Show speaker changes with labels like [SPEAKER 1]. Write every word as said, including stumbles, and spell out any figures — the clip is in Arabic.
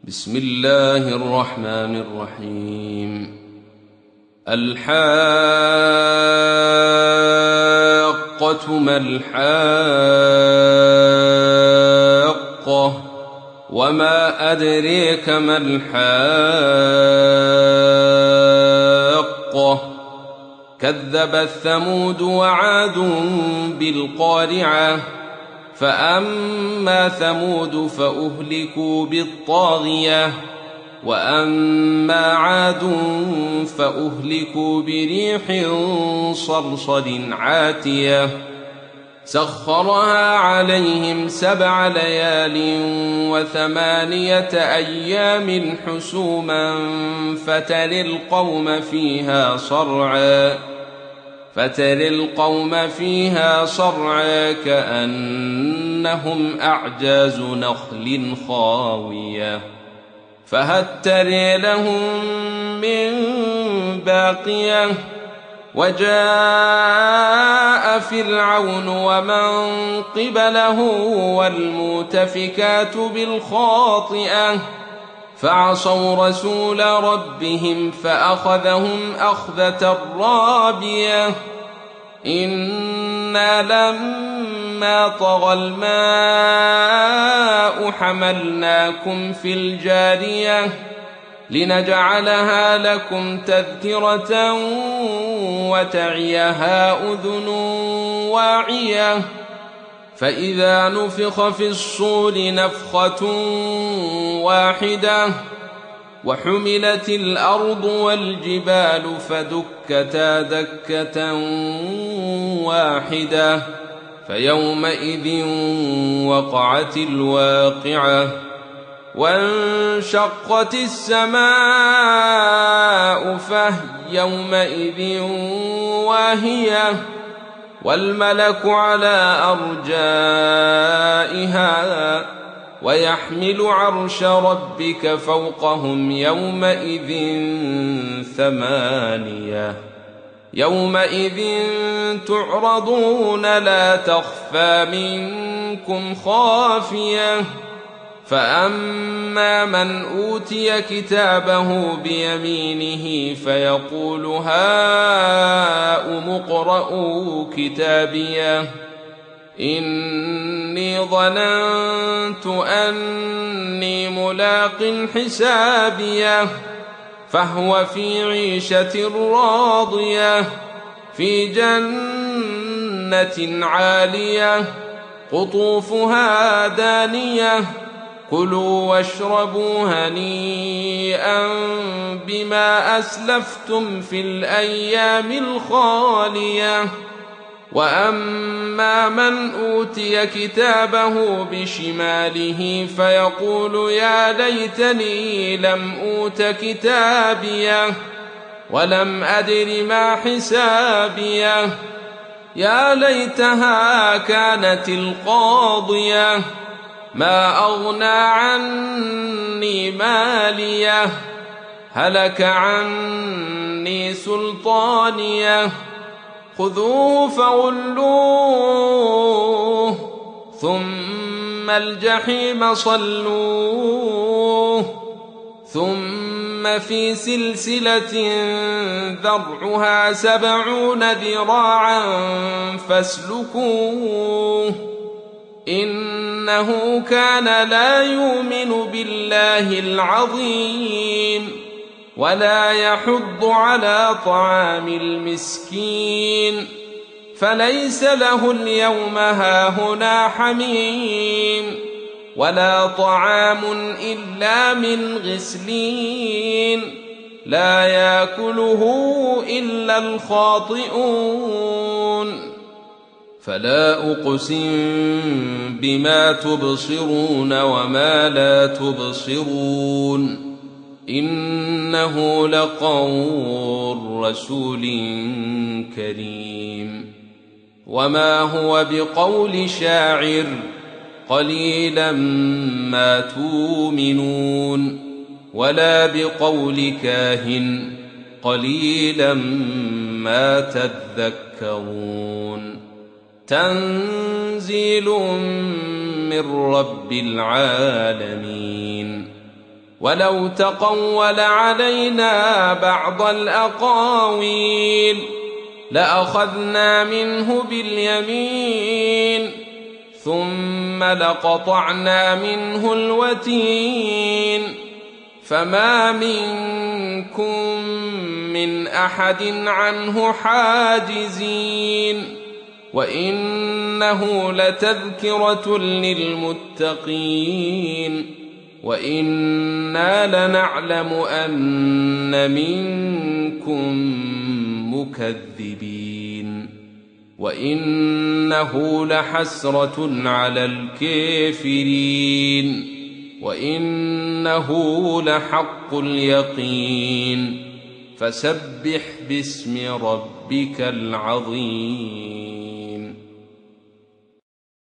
[SPEAKER 1] بسم الله الرحمن الرحيم. الحاقة ما الحاقة وما أدريك ما الحاقة كذبت ثمود وعاد بالقارعة فأما ثمود فأهلكوا بالطاغية وأما عاد فأهلكوا بريح صرصر عاتية سخرها عليهم سبع ليال وثمانية أيام حسوما فترى القوم فيها صرعا فترى القوم فيها صرعا كأنهم أعجاز نخل خاوية فهل ترى لهم من باقية وجاء فرعون ومن قبله والمؤتفكات بالخاطئة فعصوا رسول ربهم فأخذهم أخذة رابية إنا لما طغى الماء حملناكم في الجارية لنجعلها لكم تذكرة وتعيها أذن واعية فإذا نفخ في الصور نفخة واحدة وحملت الأرض والجبال فدكتا دكة واحدة فيومئذ وقعت الواقعة وانشقت السماء فهي يومئذ واهية والملك على أرجائها ويحمل عرش ربك فوقهم يومئذ ثمانية يومئذ تعرضون لا تخفى منكم خافية فأما من أوتي كتابه بيمينه فيقول هاؤم اقرءوا كتابيه إني ظننت أني ملاق حسابيه فهو في عيشة راضية في جنة عالية قطوفها دانية كلوا واشربوا هنيئا بما أسلفتم في الأيام الخالية وأما من أوتي كتابه بشماله فيقول يا ليتني لم أوت كتابيه ولم أدر ما حسابيه يا ليتها كانت القاضية ما أغنى عني ماليه هلك عني سلطانيه خذوه فغلوه ثم الجحيم صلوه ثم في سلسلة ذرعها سبعون ذراعا فاسلكوه إنه كان لا يؤمن بالله العظيم ولا يحض على طعام المسكين فليس له اليوم هاهنا حميم ولا طعام إلا من غسلين لا يأكله إلا الخاطئون فلا أقسم بما تبصرون وما لا تبصرون إنه لقول رسول كريم وما هو بقول شاعر قليلا ما تؤمنون ولا بقول كاهن قليلا ما تذكرون تنزيل من رب العالمين ولو تقول علينا بعض الأقاويل لأخذنا منه باليمين ثم لقطعنا منه الوتين فما منكم من أحد عنه حاجزين وإنه لتذكرة للمتقين وإنا لنعلم أن منكم مكذبين وإنه لحسرة على الكافرين وإنه لحق اليقين فسبح باسم ربك العظيم.